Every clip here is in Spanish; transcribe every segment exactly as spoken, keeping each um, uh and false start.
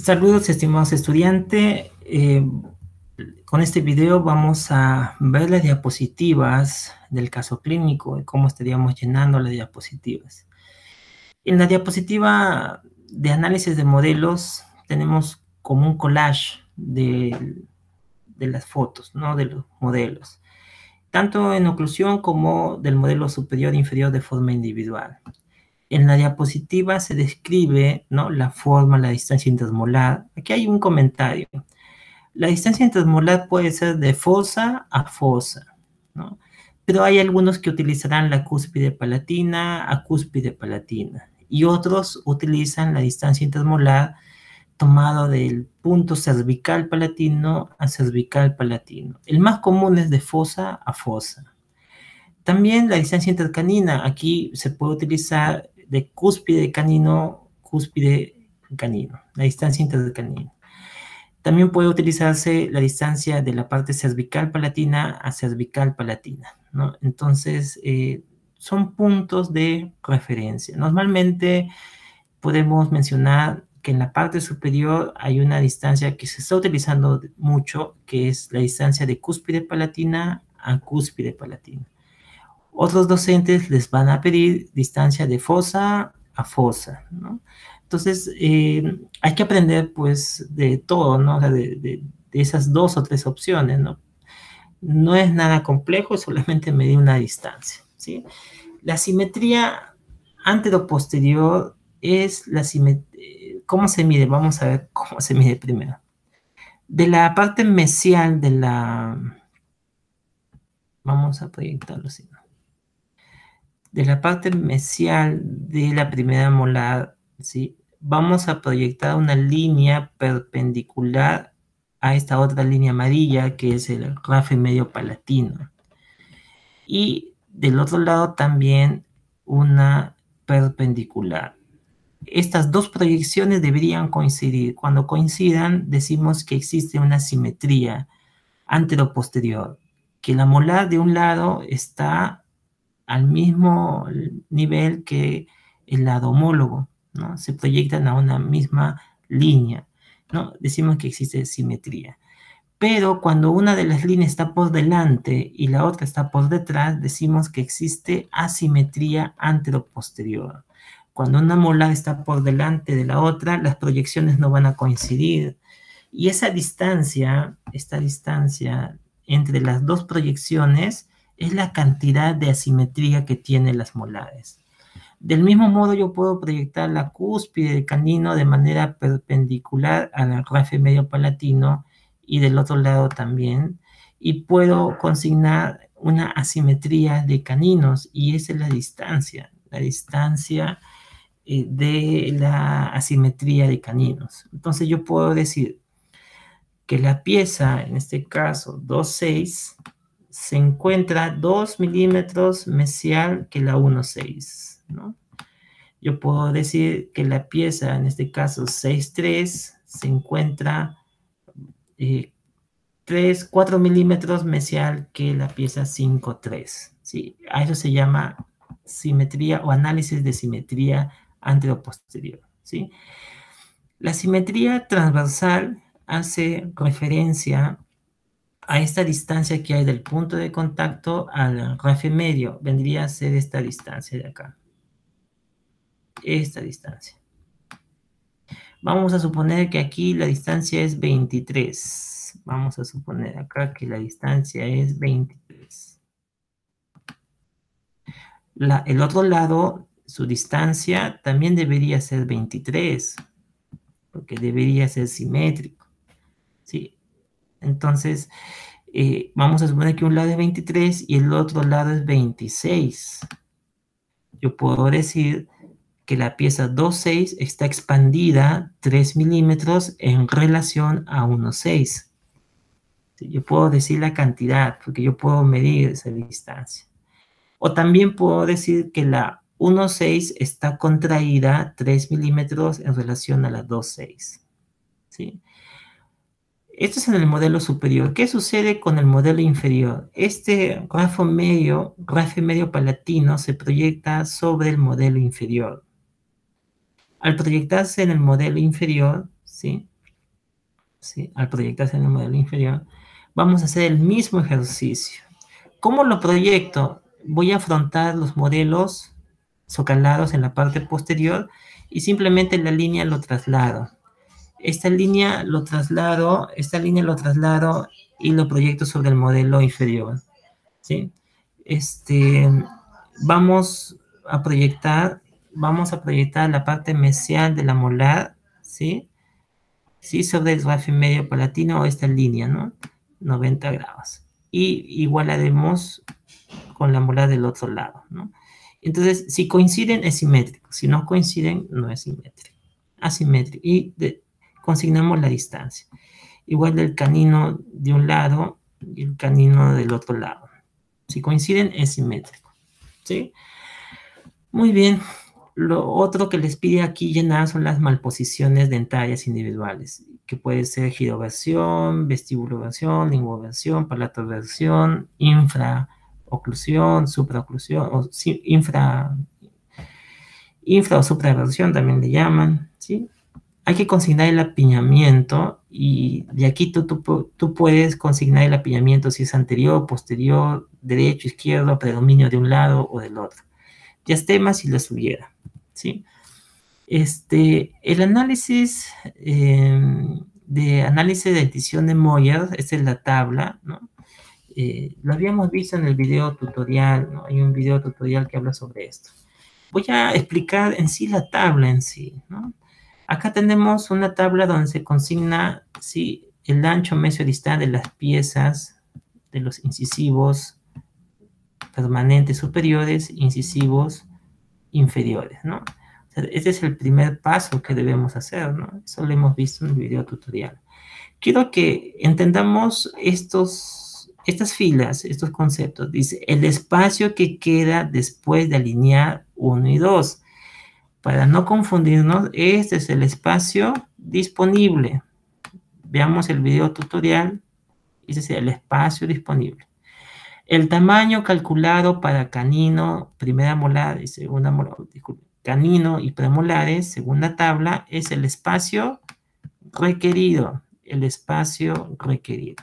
Saludos, estimados estudiantes. Eh, con este video vamos a ver las diapositivas del caso clínico y cómo estaríamos llenando las diapositivas. En la diapositiva de análisis de modelos tenemos como un collage de, de las fotos, ¿no? De los modelos, tanto en oclusión como del modelo superior e inferior de forma individual. En la diapositiva se describe, ¿no?, la forma, la distancia intermolar. Aquí hay un comentario. La distancia intermolar puede ser de fosa a fosa, ¿no? Pero hay algunos que utilizarán la cúspide palatina a cúspide palatina y otros utilizan la distancia intermolar tomado del punto cervical palatino a cervical palatino. El más común es de fosa a fosa. También la distancia intercanina, aquí se puede utilizar de cúspide canino, cúspide canino, la distancia intercanina. También puede utilizarse la distancia de la parte cervical palatina a cervical palatina, ¿no? Entonces, eh, son puntos de referencia. Normalmente podemos mencionar que en la parte superior hay una distancia que se está utilizando mucho, que es la distancia de cúspide palatina a cúspide palatina. Otros docentes les van a pedir distancia de fosa a fosa, ¿no? Entonces, eh, hay que aprender, pues, de todo, ¿no? O sea, de, de, de esas dos o tres opciones, ¿no? No es nada complejo, es solamente medir una distancia, ¿sí? La simetría antero-posterior es la simetría. ¿Cómo se mide? Vamos a ver cómo se mide primero. De la parte mesial de la... Vamos a proyectarlo así, ¿no? De la parte mesial de la primera molar, ¿sí?, vamos a proyectar una línea perpendicular a esta otra línea amarilla, que es el rafe medio palatino. Y del otro lado también una perpendicular. Estas dos proyecciones deberían coincidir. Cuando coincidan, decimos que existe una simetría antero-posterior, que la molar de un lado está al mismo nivel que el lado homólogo, ¿no? Se proyectan a una misma línea, ¿no? Decimos que existe simetría. Pero cuando una de las líneas está por delante y la otra está por detrás, decimos que existe asimetría antero-posterior. Cuando una molar está por delante de la otra, las proyecciones no van a coincidir. Y esa distancia, esta distancia entre las dos proyecciones, es la cantidad de asimetría que tienen las molares. Del mismo modo, yo puedo proyectar la cúspide del canino de manera perpendicular al rafe medio palatino y del otro lado también, y puedo consignar una asimetría de caninos, y esa es la distancia, la distancia eh, de la asimetría de caninos. Entonces yo puedo decir que la pieza, en este caso dos punto seis, se encuentra dos milímetros mesial que la uno punto seis, ¿no? Yo puedo decir que la pieza, en este caso seis punto tres, se encuentra eh, tres, cuatro milímetros mesial que la pieza cinco punto tres, ¿sí? A eso se llama simetría o análisis de simetría antero-posterior, ¿sí? La simetría transversal hace referencia a esta distancia que hay del punto de contacto al rafe medio. Vendría a ser esta distancia de acá. Esta distancia. Vamos a suponer que aquí la distancia es veintitrés. Vamos a suponer acá que la distancia es veintitrés. La, el otro lado, su distancia también debería ser veintitrés, porque debería ser simétrico, ¿sí? Entonces, eh, vamos a suponer que un lado es veintitrés y el otro lado es veintiséis. Yo puedo decir que la pieza dos punto seis está expandida tres milímetros en relación a uno punto seis. ¿Sí? Yo puedo decir la cantidad, porque yo puedo medir esa distancia. O también puedo decir que la uno punto seis está contraída tres milímetros en relación a la dos punto seis. ¿Sí? Esto es en el modelo superior. ¿Qué sucede con el modelo inferior? Este rafe medio, rafe medio palatino se proyecta sobre el modelo inferior. Al proyectarse en el modelo inferior, ¿sí?, ¿sí? Al proyectarse en el modelo inferior, vamos a hacer el mismo ejercicio. ¿Cómo lo proyecto? Voy a afrontar los modelos socalados en la parte posterior y simplemente la línea lo traslado. Esta línea lo traslado, esta línea lo traslado y lo proyecto sobre el modelo inferior, ¿sí? Este, vamos a proyectar, vamos a proyectar la parte mesial de la molar, ¿sí? ¿Sí? Sobre el rafe medio palatino o esta línea, ¿no? noventa grados. Y igualaremos con la molar del otro lado, ¿no? Entonces, si coinciden, es simétrico. Si no coinciden, no es simétrico. Asimétrico. Y de, consignamos la distancia. Igual del canino de un lado y el canino del otro lado. Si coinciden, es simétrico. ¿Sí? Muy bien. Lo otro que les pide aquí llenar son las malposiciones dentarias individuales, que puede ser giroversión, vestibuloversión, linguoversión, palatoversión, infraoclusión, supraoclusión, o sí, infra, infra o supraversión también le llaman, ¿sí? Hay que consignar el apiñamiento y de aquí tú, tú, tú puedes consignar el apiñamiento si es anterior, posterior, derecho, izquierdo, predominio de un lado o del otro. Diastema si les hubiera, ¿sí? Este, el análisis eh, de análisis de dentición de Moyer, esta es la tabla, ¿no? Eh, lo habíamos visto en el video tutorial, ¿no? Hay un video tutorial que habla sobre esto. Voy a explicar en sí la tabla en sí, ¿no? Acá tenemos una tabla donde se consigna, ¿sí?, el ancho mesio-distal de las piezas de los incisivos permanentes superiores, incisivos inferiores, ¿no? O sea, ese es el primer paso que debemos hacer, ¿no? Eso lo hemos visto en el video tutorial. Quiero que entendamos estos, estas filas, estos conceptos. Dice, el espacio que queda después de alinear uno y dos. Para no confundirnos, este es el espacio disponible. Veamos el video tutorial. Ese es el espacio disponible. El tamaño calculado para canino, primera molar y segunda molar, disculpe, canino y premolares, según la tabla, es el espacio requerido. El espacio requerido.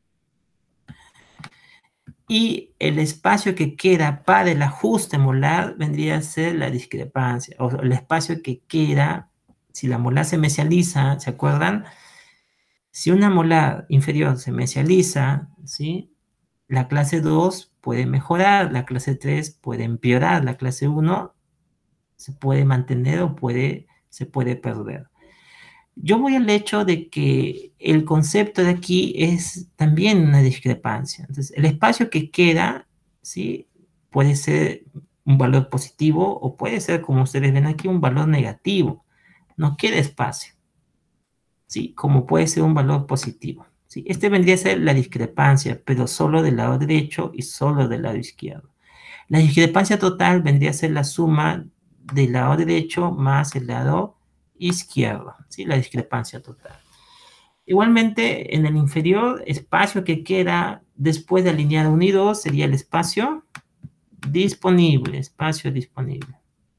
Y el espacio que queda para el ajuste molar vendría a ser la discrepancia, o el espacio que queda, si la molar se mesializa, ¿se acuerdan? Si una molar inferior se mesializa, ¿sí?, la clase dos puede mejorar, la clase tres puede empeorar, la clase uno se puede mantener o puede, se puede perder. Yo voy al hecho de que el concepto de aquí es también una discrepancia. Entonces, el espacio que queda, ¿sí?, puede ser un valor positivo o puede ser, como ustedes ven aquí, un valor negativo. No queda espacio, ¿sí?, como puede ser un valor positivo. ¿Sí? Este vendría a ser la discrepancia, pero solo del lado derecho y solo del lado izquierdo. La discrepancia total vendría a ser la suma del lado derecho más el lado izquierdo, ¿sí?, la discrepancia total. Igualmente, en el inferior, espacio que queda después de alinear uno y dos sería el espacio disponible, espacio disponible.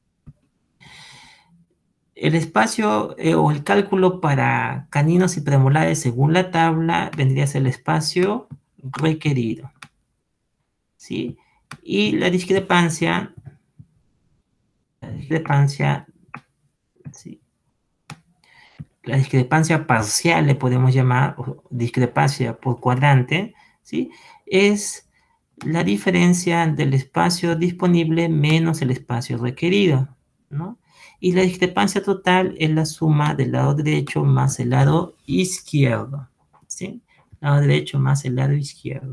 El espacio eh, o el cálculo para caninos y premolares según la tabla vendría a ser el espacio requerido, ¿sí? Y la discrepancia, la discrepancia, ¿sí?, la discrepancia parcial le podemos llamar, o discrepancia por cuadrante, ¿sí?, es la diferencia del espacio disponible menos el espacio requerido, ¿no? Y la discrepancia total es la suma del lado derecho más el lado izquierdo, ¿sí? Lado derecho más el lado izquierdo.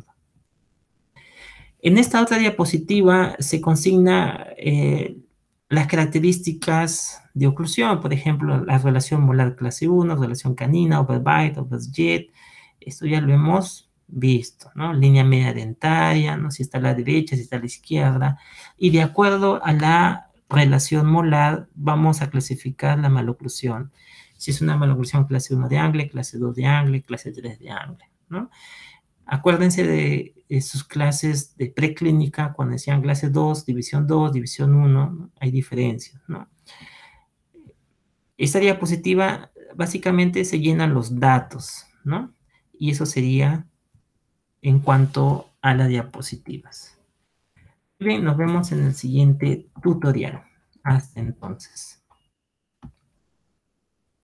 En esta otra diapositiva se consigna eh, las características de oclusión, por ejemplo, la relación molar clase uno, relación canina, overbite, overjet. Esto ya lo hemos visto, ¿no? Línea media dentaria, ¿no?, si está a la derecha, si está a la izquierda. Y de acuerdo a la relación molar, vamos a clasificar la maloclusión. Si es una maloclusión clase uno de Angle, clase dos de Angle, clase tres de Angle, ¿no? Acuérdense de, de sus clases de preclínica, cuando decían clase dos, división dos, división uno, ¿no?, hay diferencias, ¿no? Esta diapositiva básicamente se llenan los datos, ¿no? Y eso sería en cuanto a las diapositivas. Bien, nos vemos en el siguiente tutorial. Hasta entonces.